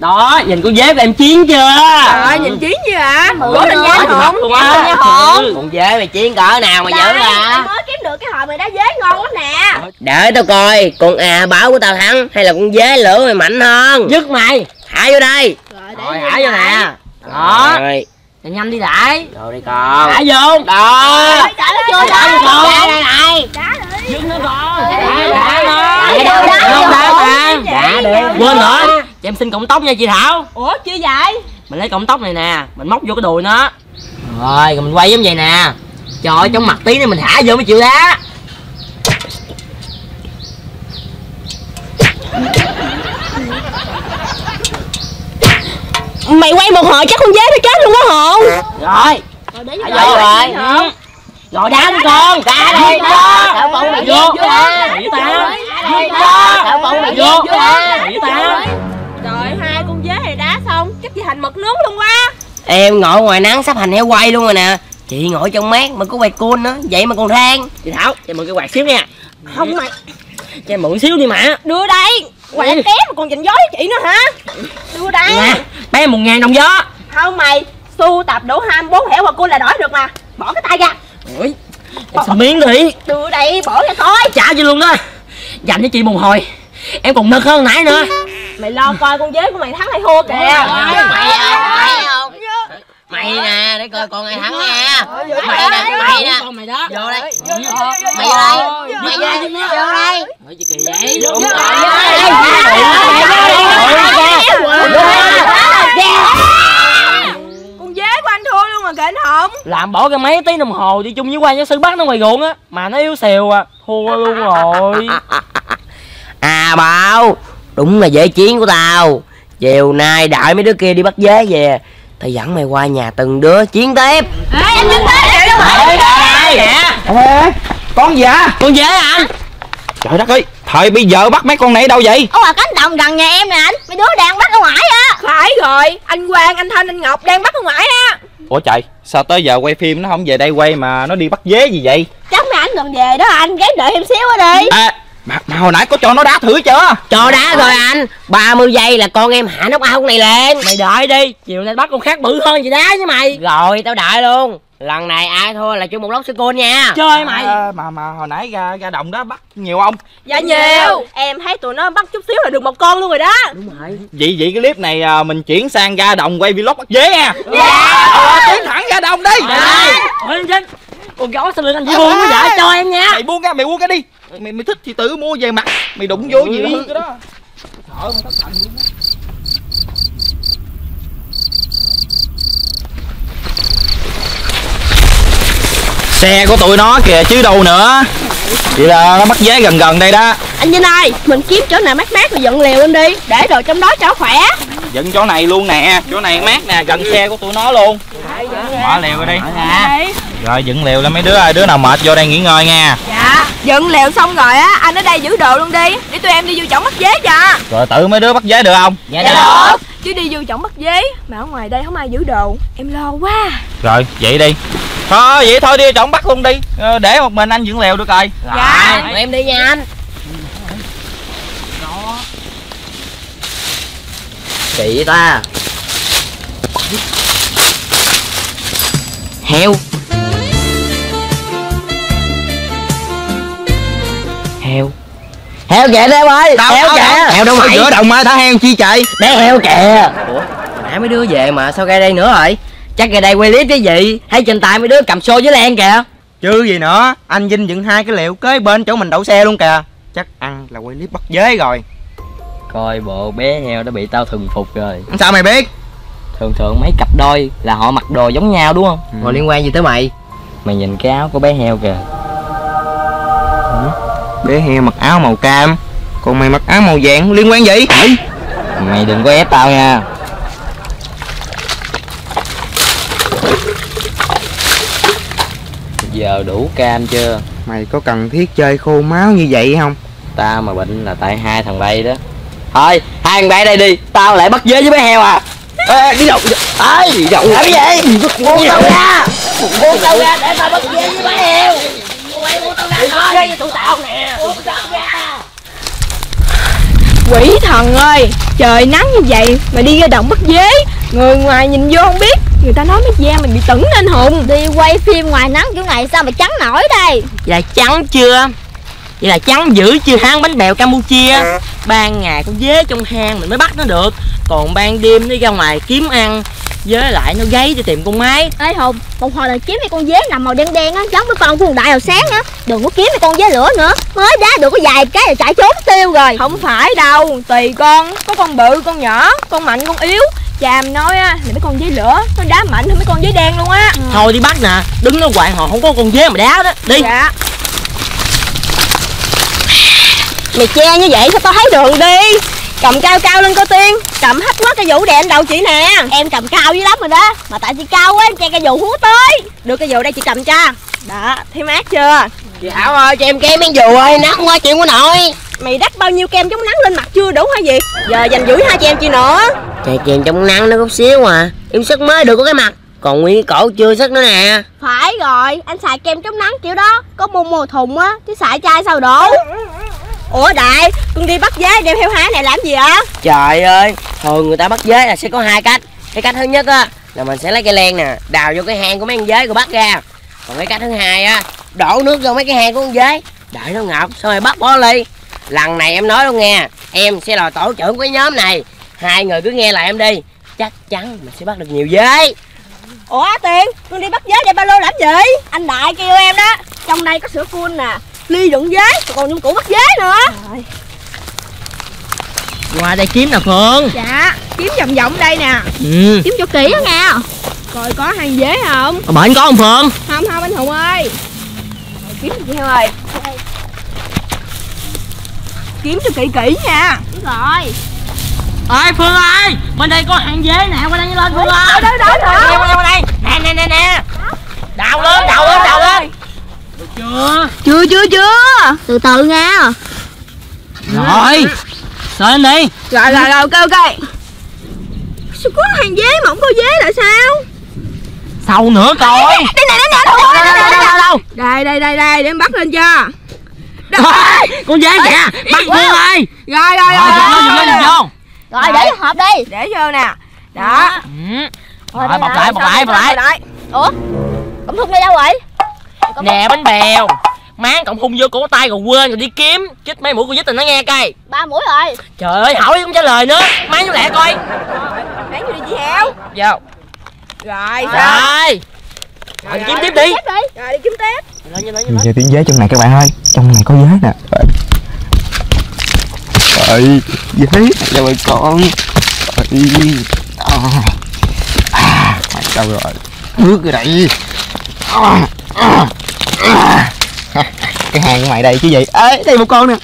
Đó, nhìn con dế của em chiến chưa? Trời, nhìn chiến chưa hả? Bữa mình dế hồn. Con dế mày chiến cỡ nào mà dữ hả? Mới kiếm được cái hồi mày đá dế ngon lắm nè. Đợi tao coi, con báo của tao thắng hay là con dế lửa mày mạnh hơn. Dứt mày. Thả vô đây. Rồi thả vô nè. Đó. Rồi. Nhanh đi đại. Rồi đi con. Thả vô. Đó. Trả nó chưa Thả đó. con. Đây này. Dứt nó con. Đã đi. Quên nữa. Cho em xin cọng tóc nha chị Thảo. Ủa chưa vậy? Mình lấy cọng tóc này nè, mình móc vô cái đùi nó. Rồi mình quay giống vậy nè. Trời ơi, trong mặt tí nữa mình thả vô mới chịu đá. Mày quay một hồi chắc con dế nó chết luôn á hồn. Rồi. Thả vô rồi. Rồi đá đi con. Đá đi. Thảo bông mày vô. Đẩy tao. Thảo bông mày vô. Đẩy tao. Rồi hai con dế này đá xong chắc chị Thành mực nướng luôn quá. Em ngồi ngoài nắng sắp thành heo quay luôn rồi nè. Chị ngồi trong mát mà có quay cool nữa, vậy mà còn than. Chị Thảo, cho mượn cái quạt xíu nha. Không mày. Cho em mượn xíu đi mà. Đưa đây. Quạt kém mà còn giành gió với chị nữa hả? Đưa đây. Nè, bé 1.000 đồng gió. Không mày, sưu tập đủ 24 hẻo và cô là đổi được mà. Bỏ cái tay ra. Ôi, em xin miếng đi. Đưa đây, bỏ ra coi. Trả cho luôn đó. Dành cho chị một hồi. Em còn nực hơn nãy nữa. Mày lo coi con dế của mày thắng hay thua kìa. Mày không? Mày nè, để coi con ai thắng nha. Mày nè. Con mày đó. Vô đây. Mày vô đây. Mày vô đây. Vô đây. Nói gì kỳ vậy? Con dế của anh thua luôn mà kệ anh không. Làm bỏ cái mấy tiếng đồng hồ đi chung với quan giáo sư bắt nó ngoài ruộng á, mà nó yếu xìu à, thua luôn rồi. À Bảo, đúng là dễ chiến của tao. Chiều nay đợi mấy đứa kia đi bắt dế về, tao dẫn mày qua nhà từng đứa chiến tiếp. Anh đứng Ê, con gì hả? Con dế anh. Trời đất ơi, thời bây giờ bắt mấy con này đâu vậy? ở ngoài cánh đồng gần nhà em nè anh. Mấy đứa đang bắt ở ngoài á. Phải rồi, anh Quang, anh Thanh, anh Ngọc đang bắt ở ngoài á. Ủa trời, sao tới giờ quay phim nó không về đây quay mà nó đi bắt dế gì vậy? Chắc mấy anh gần về đó anh, gái đợi em xíu ở đi. À, mà hồi nãy có cho nó đá thử chưa? Cho đá rồi anh, 30 giây là con em hạ nóc ao này liền. Mày đợi đi, chiều nay bắt con khác bự hơn gì đá với mày. Rồi tao đợi luôn. Lần này ai thua là chung một lốc sô cô nha. Chơi mày. Mà hồi nãy ra đồng đó bắt nhiều không? Dạ nhiều. Em thấy tụi nó bắt chút xíu là được một con luôn rồi đó. Đúng rồi. Vậy cái clip này mình chuyển sang ra đồng quay vlog bắt dế nha. Tiến thẳng ra đồng đi. Ôi anh Trinh, con chó sao lưng anh chỉ buông quá vậy? Cho em nha. Mày buông cái đi. Mày thích thì tự mua về mặt. Mày đụng vô gì hư cái đó. Trời ơi, mày thất thần luôn đó. Xe của tụi nó kìa chứ đâu nữa. Vậy là nó bắt dế gần gần đây đó. Anh Vinh ơi, mình kiếm chỗ nào mát mát rồi dựng lều lên đi, để đồ trong đó cho khỏe. Dựng chỗ này luôn nè, chỗ này mát nè, gần xe của tụi nó luôn. Mở lều ra đi. Rồi dựng lều lên mấy đứa ơi, đứa nào mệt vô đây nghỉ ngơi nha. Dạ, dựng lều xong rồi á, anh ở đây giữ đồ luôn đi, để tụi em đi vô chổng bắt dế cho. Rồi tự mấy đứa bắt dế được không? Dạ được. Chứ đi vô chổng bắt dế mà ở ngoài đây không ai giữ đồ, em lo quá. Rồi vậy đi. Thôi vậy thôi đi chổng bắt luôn đi. Để một mình anh dựng lều được rồi. Dạ. Tụi em đi nha anh. Chị ta. Heo. Heo. Heo kìa em ơi. Heo kìa. Heo đâu mày? Giữa đồng mà thả heo chi chạy. Bé heo kìa. Ủa, nãy mấy đứa về mà sao ra đây nữa rồi? Chắc ra đây quay clip cái gì? Hay trên tay mấy đứa cầm xô với len kìa. Chứ gì nữa, anh Vinh dựng hai cái liệu kế bên chỗ mình đậu xe luôn kìa. Chắc ăn là quay clip bắt dế rồi. Coi bộ bé heo đã bị tao thuần phục rồi. Sao mày biết? Thường thường mấy cặp đôi là họ mặc đồ giống nhau đúng không? Rồi liên quan gì tới mày? Mày nhìn cái áo của bé heo kìa. Bé heo mặc áo màu cam, còn mày mặc áo màu vàng, liên quan gì? Mày đừng có ép tao nha. Giờ đủ cam chưa? Mày có cần thiết chơi khô máu như vậy không? Tao mà bệnh là tại hai thằng bay đó. Thôi, hai thằng bay đây đi, tao lại bắt dế với bé heo à. Ê, đi đâu? Ê, đi đâu? Làm cái gì? Buông tao ra. Buông tao ra để tao bắt dế với bé heo. Buông tao ra thôi. Với tụi tao nè. Buông tao ra. Quỷ thần ơi, trời nắng như vậy mà đi ra đồng bắt dế, người ngoài nhìn vô không biết, người ta nói mấy da mình bị tửng nên hùng. Đi quay phim ngoài nắng kiểu này sao mà trắng nổi đây? Vậy là trắng chưa? Vậy là trắng dữ chưa hang bánh bèo Campuchia. Ban ngày con dế trong hang mình mới bắt nó được, còn ban đêm nó ra ngoài kiếm ăn, với lại nó gáy đi tìm con mái. Ê Hùng, một hồi là kiếm mấy con dế nằm màu đen đen á, giống với con của thằng Đại hồi sáng á. Đừng có kiếm mấy con dế lửa nữa, mới đá được có vài cái là chạy trốn tiêu rồi. Không phải đâu, tùy con, có con bự, con nhỏ, con mạnh, con yếu. Cha em nói á, là mấy con dế lửa nó đá mạnh hơn mấy con dế đen luôn á. Thôi đi bắt nè, đứng nó hoài hồi không có con dế mà đá đó. Đi. Dạ. Mày che như vậy sao tao thấy đường đi? Cầm cao cao lên coi Tiên, cầm hết mất cái vụ đèn đầu chị nè. Em cầm cao dữ lắm rồi đó, mà tại chị cao quá em che cây dù hú tới. Được cái dù đây chị cầm cho. Đó, thấy mát chưa? Chị Thảo ơi, cho em kem miếng dù ơi, nắng quá chịu quá nổi. Mày đắp bao nhiêu kem chống nắng lên mặt chưa đủ hả Việt? Giờ dành dũi hai chị em chi nữa. Chè kem trong nắng nó chút xíu à, em sức mới được có cái mặt, còn nguyên cái cổ chưa sức nữa nè. Phải rồi, anh xài kem chống nắng kiểu đó có mùi thùng á, chứ xài chai sao đủ. Ủa Đại, con đi bắt dế đeo theo hái này làm gì ạ? Trời ơi, thường người ta bắt dế là sẽ có hai cách. Cái cách thứ nhất á là mình sẽ lấy cây len nè, đào vô cái hang của mấy con dế rồi bắt ra. Còn cái cách thứ hai á, đổ nước vô mấy cái hang của con dế, đợi nó ngập xong rồi bắt bỏ ly. Lần này em nói luôn nghe, em sẽ là tổ trưởng của cái nhóm này, hai người cứ nghe lời em đi, chắc chắn mình sẽ bắt được nhiều dế. Ủa Tiên, con đi bắt dế để ba lô làm gì? Anh Đại kêu em đó, trong đây có sữa cool nè, ly đựng dế, còn dụng cụ bắt dế nữa. Qua đây kiếm nè Phương. Dạ, kiếm vòng vòng đây nè. Kiếm cho kỹ đó nha. Coi có hang dế không? Ở bển có không Phương? Không anh Hùng ơi. Kiếm gì Heo ơi? Kiếm cho kỹ kỹ nha. Đúng rồi. Ơi Phương ơi, bên đây có hang dế nè, qua đây lên Phương ơi. Đó. Qua đây. Nè. Đào lên. Được chưa? Từ từ nha. Rồi. Rồi lên đi. Rồi, ok. Sao có hang dế mà không có dế là sao? Sau nữa coi. Đây nè, Đâu? Đây, để em bắt lên cho. Con dế kìa, bắt Phương ơi. Rồi. Dừng vô. Rồi để vô hộp đi. Để vô nè. Đó. Rồi bọc lại. Ủa? Cổng thun đây đâu rồi? Nè bánh bèo. Máng cộng hung vô cổ tay rồi quên rồi đi kiếm. Chích mấy mũi con dít tình nó nghe coi. 3 mũi rồi. Trời ơi, hỏi không trả lời nữa. Máng vô lẹ coi. Bán vô đi chị Heo. Vô. Rồi. Rồi kiếm tiếp đi. Rồi đi kiếm tiếp. Nhiều tiếng dế trong này các bạn ơi, trong này có dế nè. Trời, dế cho bà con. Đâu rồi? Bước rồi đây. Cái hàng của mày đây chứ gì? Ê, đây một con nè.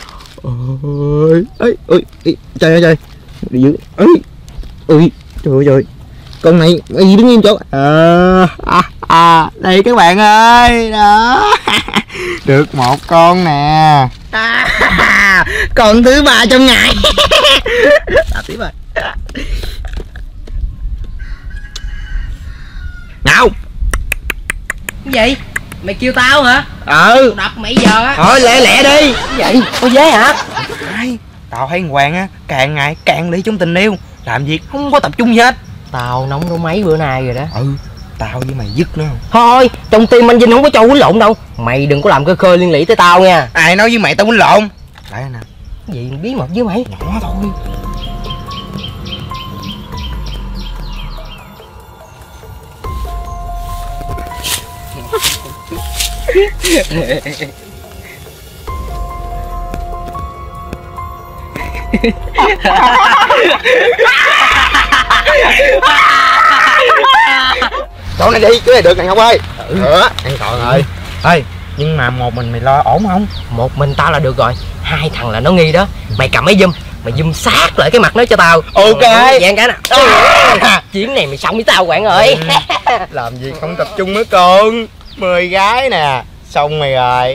Ôi, trời ơi. Đi dưới. Ôi, trời. Con này mày đứng im chỗ. Đây các bạn ơi, đó. Được một con nè. Con thứ 3 trong ngày. Đạp tiếp rồi. Nào. Cái gì? Mày kêu tao hả? Đập mày giờ á. Thôi lẹ đi. Cái gì? Có dế hả? Tao thấy thằng Hoàng á, càng ngày càng lý trong tình yêu, làm việc không có tập trung gì hết. Tao nóng đâu mấy bữa nay rồi đó. Tao với mày dứt nó không? Thôi, trong tim anh Vinh không có cho quýnh lộn đâu. Mày đừng có làm cơ khơi liên lỉ tới tao nha. Ai nói với mày tao quýnh lộn? Lại nè. Cái gì bí mật với mày? Nhỏ thôi. Chỗ này đi, cái này được này không ơi? An toàn rồi. Ê, nhưng mà một mình mày lo ổn không? Một mình tao là được rồi, hai thằng là nó nghi đó. Mày cầm máy zoom, mày zoom sát lại cái mặt nó cho tao. Ok. Dạng cái nè. Chuyến này mày xong với tao Quảng ơi. Làm gì không tập trung nữa con. 10 gái nè, xong mày rồi.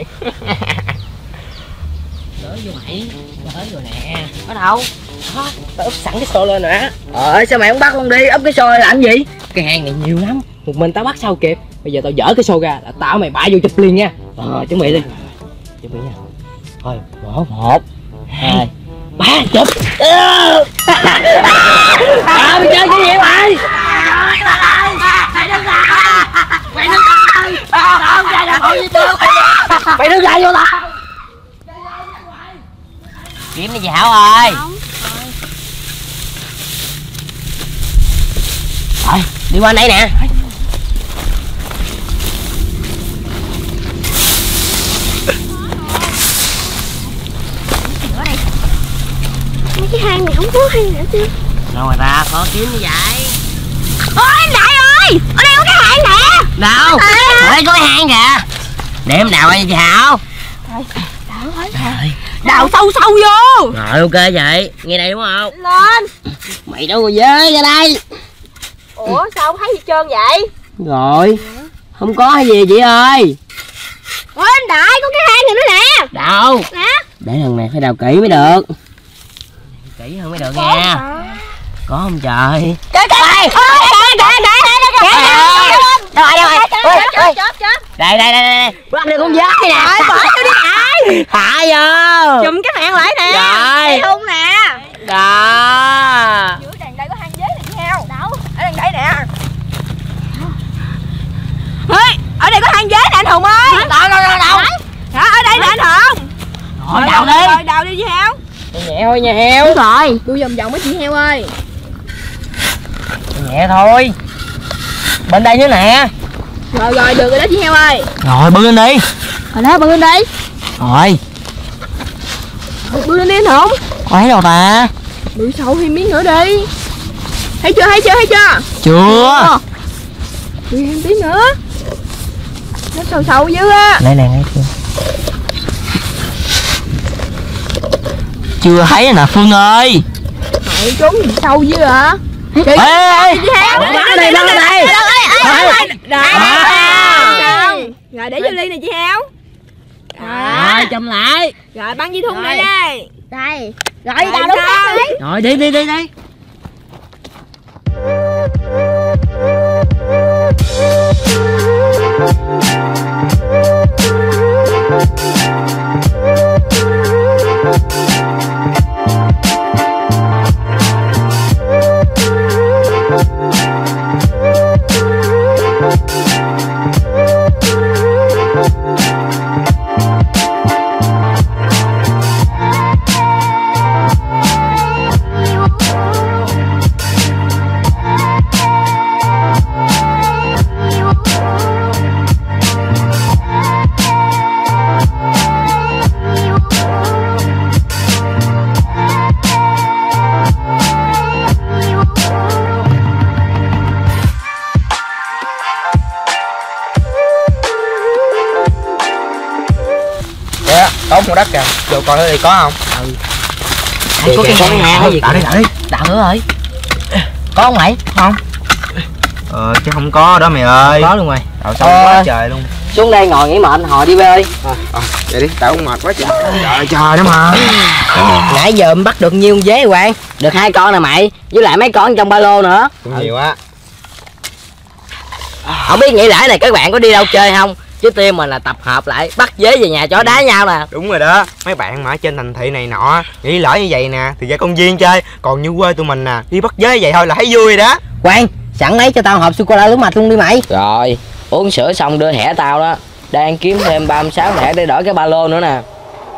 Đỡ vô mày, tới rồi nè. Ở đâu? Tao úp sẵn cái xô lên nè. Sao mày không bắt luôn đi, úp cái xô làm gì? Cái hang này nhiều lắm, một mình tao bắt sao kịp. Bây giờ tao dỡ cái xô ra là tao mày bả vô chụp liền nha. Chuẩn bị đi. Chuẩn bị nha. Thôi, 1, 2, Ba chụp. Mày chơi cái gì mày? Mày đứng lại vô tao. Kiếm đi chị Hảo ơi. Rồi, đi qua đây nè. Mấy cái hang này không có hay nữa chứ. Rồi ra khó kiếm như vậy. Ôi anh Đại ơi, ở đây có cái hang nè. Đâu? Ở đây có cái hang kìa. Để em đào ơi chị Hảo. Đào sâu sâu vô. Rồi ok vậy, nghe đây đúng không? Lên. Mày đâu rồi với ra đây. Ủa sao không thấy gì trơn vậy? Rồi, không có hay gì chị ơi. Ôi anh Đại, có cái hang này nữa nè. Đâu? Nè. Để lần này phải đào kỹ mới được. Kỹ hơn mới được nha. Có không trời? Trời trời. Đây. Bắt được con dơi nè. Bỏ vô đi Đại. Thả vô. Chùm cái mạng lại nè. Rồi. Không nè. Đó. Dưới đằng đây có hang dế này chị heo. Đâu? Ở đằng đây nè. Ê, ở đây có hang dế nè anh Hùng ơi. Đâu. Đó, ở đây nè anh Hùng. Rồi đào đi. Rồi đào đi chị heo. Nhẹ thôi nha heo. Đúng rồi. Đu vòng vòng với chị heo ơi. Nhẹ thôi. Bên đây nữa nè. Rồi được rồi đó chị heo ơi. Rồi bưng lên đi. Rồi đó, bưng lên đi. Rồi. Bưng lên đi anh Hùng. Có thấy đâu ta? Bự sâu thêm miếng nữa đi. Thấy chưa? Chưa. Bự thêm tí nữa. Nó sâu dữ á. Đây nè ngay Phương. Chưa thấy nè Phương ơi. Trời trốn gì sâu dữ hả? Ê chị heo. đây. Rồi để vô ly này chị heo. Rồi chùm lại. Rồi băng dây thun đây đây. Đây. Rồi Rồi đào đúng sao? khác đi. Rồi đi. Có một đất kìa, vô coi thử đi có không? Có cái hang hang gì? Đào đi. Đào nữa rồi. Có không mày? Không. Chứ không có đó mày ơi. Có luôn rồi. Đào sâu quá trời luôn. Xuống đây ngồi nghỉ mệt hồi đi bê ơi. Vậy đi, tao cũng mệt quá trời. Trời đó mà. Nãy giờ em bắt được nhiêu con dế Quang? Được 2 con nè mày, với lại mấy con trong ba lô nữa. Cũng nhiều á. Không biết nghỉ lễ này các bạn có đi đâu chơi không? Chứ team mình là tập hợp lại bắt dế về nhà chó đá nhau nè. Đúng rồi đó, mấy bạn mà ở trên thành thị này nọ nghĩ lỡ như vậy nè thì ra công viên chơi, còn như quê tụi mình nè đi bắt dế vậy thôi là thấy vui đó. Quang, sẵn lấy cho tao hộp sô cô la lúa mạch luôn đi mày. Rồi, uống sữa xong đưa thẻ tao đó. Đang kiếm thêm 36 thẻ để đổi cái ba lô nữa nè.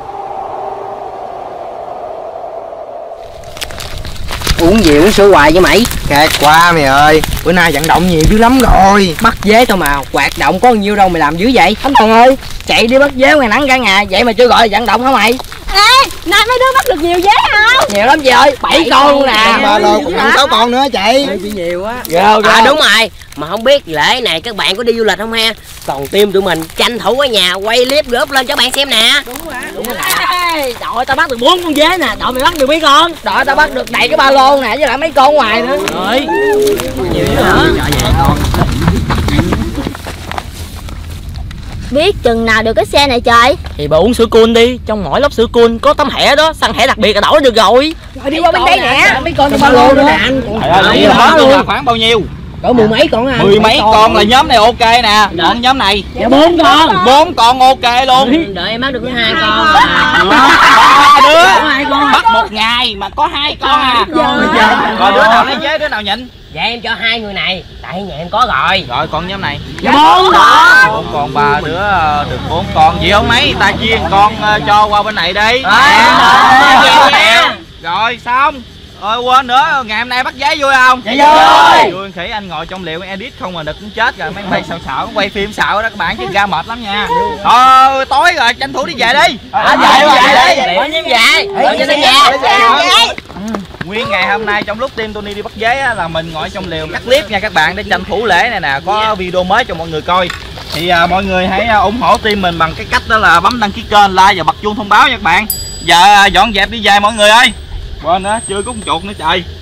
Uống gì uống sữa hoài với mày. Kẹt quá mày ơi, bữa nay vận động nhiều dữ lắm rồi. Bắt dế thôi mà, hoạt động có nhiêu đâu mày làm dữ vậy. Anh Tần ơi, chạy đi bắt dế ngoài nắng cả ngày, vậy mà chưa gọi là vận động hả mày? Ê, nay mấy đứa bắt được nhiều dế không? Nhiều lắm chị ơi, 7 con luôn nè. Ba lô cũng 5-6 con nữa chị. Chỉ nhiều quá. Đúng rồi, mà không biết lễ này các bạn có đi du lịch không ha? Còn team tụi mình tranh thủ ở nhà quay clip gửi lên cho bạn xem nè. Đúng rồi. Trời ơi, tao bắt được 4 con dế nè, đội mày bắt được mấy con? Đội tao bắt được đầy cái ba lô nè, với lại mấy con ngoài nữa. Rồi. Nhiều dữ hả? Biết chừng nào được cái xe này trời. Thì bà uống sữa cool đi, trong mỗi lốc sữa cool có tấm thẻ đó, săn thẻ đặc biệt là đổi được rồi. Rồi đi qua bên đây nè. Mấy con trong ba lô nữa nè anh. Đó luôn. Khoảng bao nhiêu? Có mười mấy con à. Mười mấy con là nhóm này ok nè. Còn nhóm này Dạ 4 con. 4 con ok luôn. Đợi em bắt được có 2 con. 3 đứa Có 2 con. bắt một ngày mà có 2 con à. Dạ. Rồi đứa nào lấy vé, đứa nào nhịn? Dạ em cho 2 người này, tại nhà em có rồi. Rồi còn nhóm này Dạ 4 con. 4 con, 3 đứa được 4 con. Gì không mấy ta chia con cho qua bên này đi. Rồi xong. Rồi quên nữa, ngày hôm nay bắt giấy vui không? Dạ vui. Vui khỉ, anh ngồi trong liệu edit không mà đực cũng chết rồi. Mấy bay xạo quay phim xạo đó các bạn, chứ ra mệt lắm nha. Thôi tối rồi tranh thủ đi về đi. Đi. Nhóm về. Cho đến nhà. Nguyên ngày hôm nay trong lúc team Tony đi bắt giấy á, là mình ngồi trong liều cắt clip nha các bạn, để tranh thủ lễ này nè, có video mới cho mọi người coi. Thì mọi người hãy ủng hộ team mình bằng cái cách đó là bấm đăng ký kênh, like và bật chuông thông báo nha các bạn. Giờ dọn dẹp đi về mọi người ơi. Quên nữa chưa có con chuột nữa trời.